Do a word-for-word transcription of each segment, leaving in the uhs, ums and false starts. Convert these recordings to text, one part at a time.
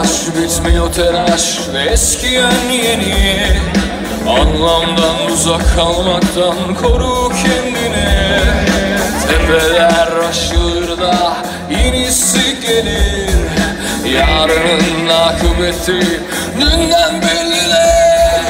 yavaş bitmiyor telaş ve eskiyen yeni. Anlamdan uzak kalmaktan koru kendini. Tepeler aşılır da yenisi gelir. Yarının akıbeti dünden belliler.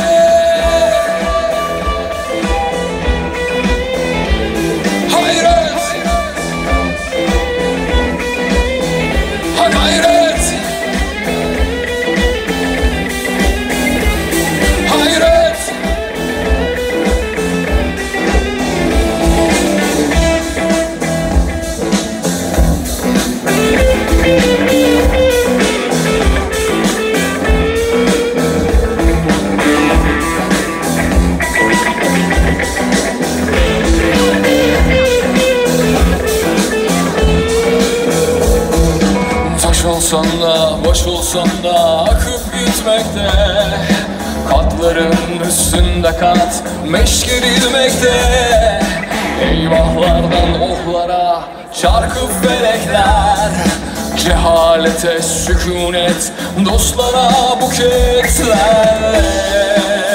Olsan da, boş olsan da akıp gitmekte. Katların üstünde kat meşgerilmekte. Eyvahlardan ohlara çarkıp felekler. Cehalete sükunet, dostlara buketler.